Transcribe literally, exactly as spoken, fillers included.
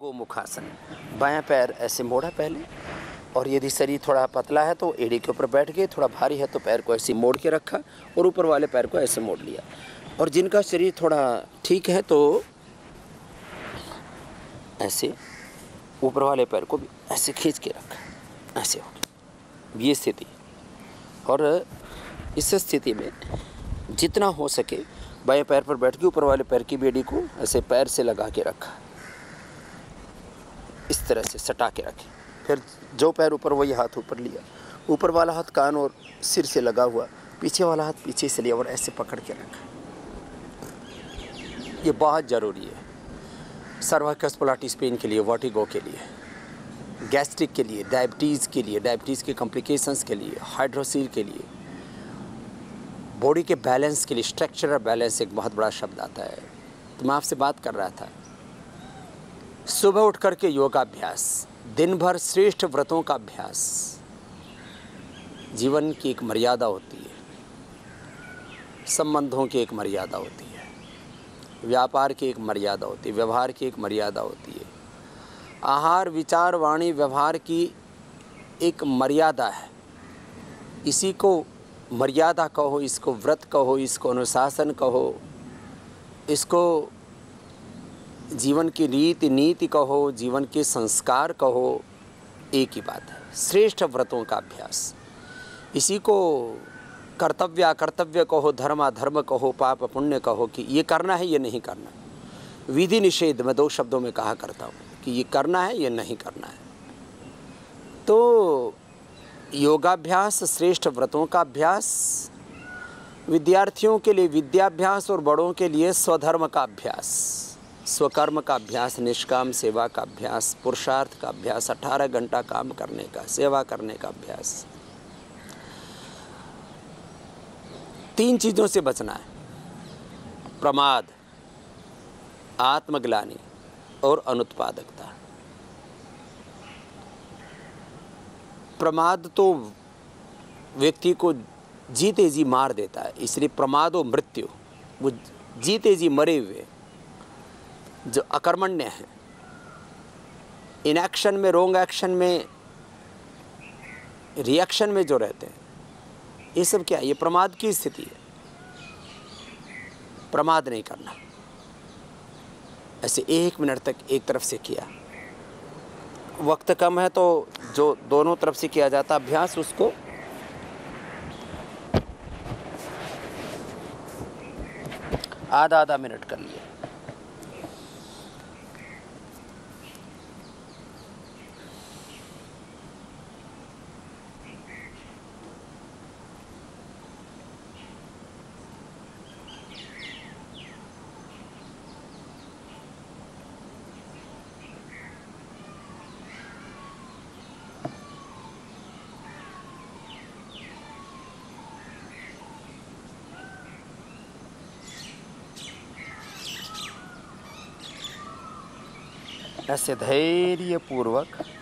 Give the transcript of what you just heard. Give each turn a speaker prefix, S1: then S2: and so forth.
S1: वो मुखासन। बायां पैर ऐसे मोड़ा पहले, और यदि शरीर थोड़ा पतला है तो एड़ी के ऊपर बैठ गए, थोड़ा भारी है तो पैर को ऐसे मोड़ के रखा और ऊपर वाले पैर को ऐसे मोड़ लिया। और जिनका शरीर थोड़ा ठीक है तो ऐसे ऊपर वाले पैर को भी ऐसे खींच के रखा, ऐसे हो गया ये स्थिति। और इस स्थिति में जितना हो सके बाएं पैर पर बैठ के ऊपर वाले पैर की बेड़ी को ऐसे पैर से लगा के रखा, इस तरह से सटा के रखे। फिर जो पैर ऊपर वही हाथ ऊपर लिया, ऊपर वाला हाथ कान और सिर से लगा हुआ, पीछे वाला हाथ पीछे से लिया और ऐसे पकड़ के रखा। ये बहुत ज़रूरी है सर्वाइकल स्पॉन्डिलाइटिस पेन के लिए, वर्टिगो के लिए, गैस्ट्रिक के लिए, डायबिटीज़ के लिए, डायबिटीज़ के कॉम्प्लिकेशंस के लिए, हाइड्रोसील के लिए, बॉडी के बैलेंस के लिए। स्ट्रक्चरल बैलेंस एक बहुत बड़ा शब्द आता है। तो मैं आपसे बात कर रहा था, सुबह उठ कर के योगाभ्यास, दिन भर श्रेष्ठ व्रतों का अभ्यास। जीवन की एक मर्यादा होती है, संबंधों की एक मर्यादा होती है, व्यापार की एक मर्यादा होती है, व्यवहार की एक मर्यादा होती है, आहार विचार वाणी व्यवहार की एक मर्यादा है। इसी को मर्यादा कहो, इसको व्रत कहो, इसको अनुशासन कहो, इसको जीवन की रीति नीति कहो, जीवन के संस्कार कहो, एक ही बात है, श्रेष्ठ व्रतों का अभ्यास। इसी को कर्तव्य अकर्तव्य कहो, धर्म अधर्म कहो, पाप पुण्य कहो, कि ये करना है ये नहीं करना। विधि निषेध मैं दो शब्दों में कहा करता हूँ कि ये करना है ये नहीं करना है। तो योगाभ्यास, श्रेष्ठ व्रतों का अभ्यास, विद्यार्थियों के लिए विद्याभ्यास और बड़ों के लिए स्वधर्म का अभ्यास, स्वकर्म का अभ्यास, निष्काम सेवा का अभ्यास, पुरुषार्थ का अभ्यास, अठारह घंटा काम करने का, सेवा करने का अभ्यास। तीन चीज़ों से बचना है, प्रमाद, आत्मग्लानि और अनुत्पादकता। प्रमाद तो व्यक्ति को जीते जी मार देता है, इसलिए प्रमाद और मृत्यु, वो जीते जी मरे हुए जो अकर्मण्य है, इनएक्शन में, रोंग एक्शन में, रिएक्शन में जो रहते हैं, ये सब क्या है? ये प्रमाद की स्थिति है। प्रमाद नहीं करना। ऐसे एक मिनट तक एक तरफ से किया, वक्त कम है तो जो दोनों तरफ से किया जाता अभ्यास, उसको आधा आधा मिनट कर लिया। ऐसे धैर्यपूर्वक